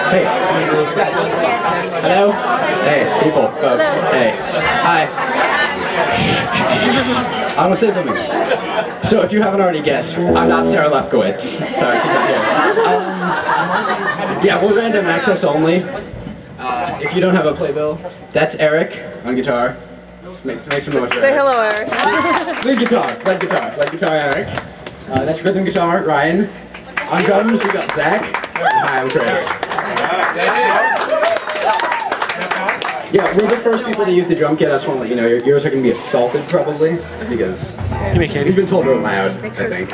Hey. Hello? Hey, people, folks. Hey. Hi. I want to say something. So if you haven't already guessed, I'm not Sarah Lefkowitz. Sorry, she's not here. Yeah, we're random access only. If you don't have a playbill, that's Eric on guitar. Make some noise. Say hello, Eric. Lead guitar, Eric. That's rhythm guitar, Ryan. On drums, we got Zach. Hi, I'm Chris. Yeah, we're the first people to use the drum kit. I just want to let you know, your ears are going to be assaulted probably, because you've been told we're loud, I think.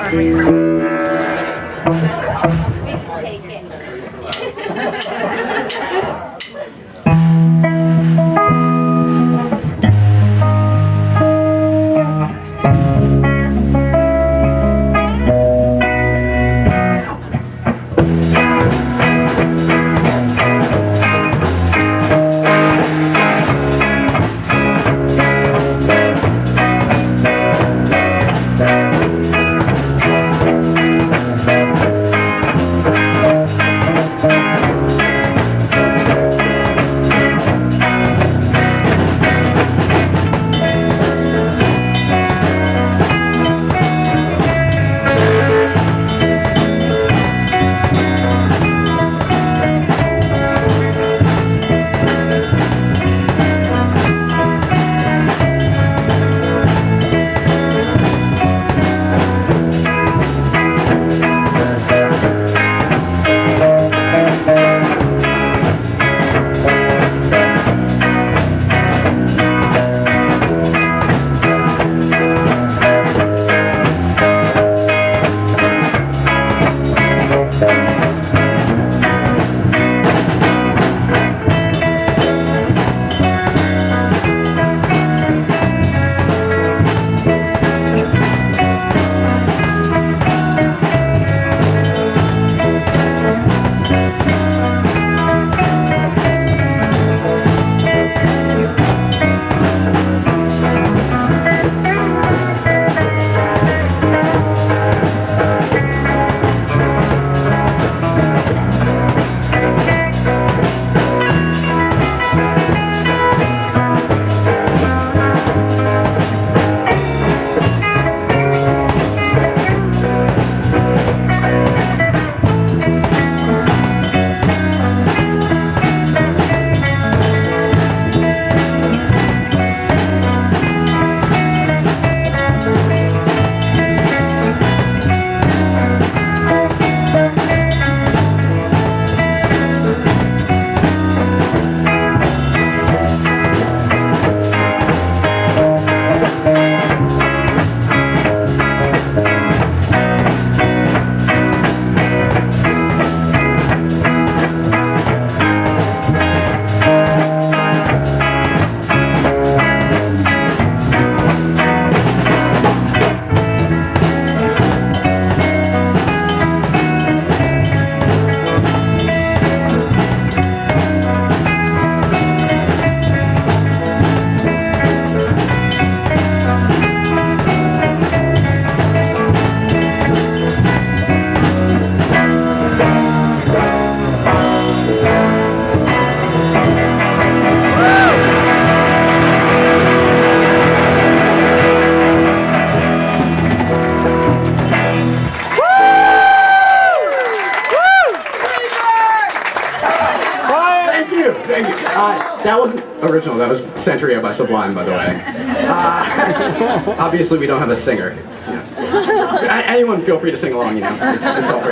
That wasn't original, that was Santeria by Sublime, by the way. Obviously we don't have a singer. Anyone feel free to sing along, you know. It's all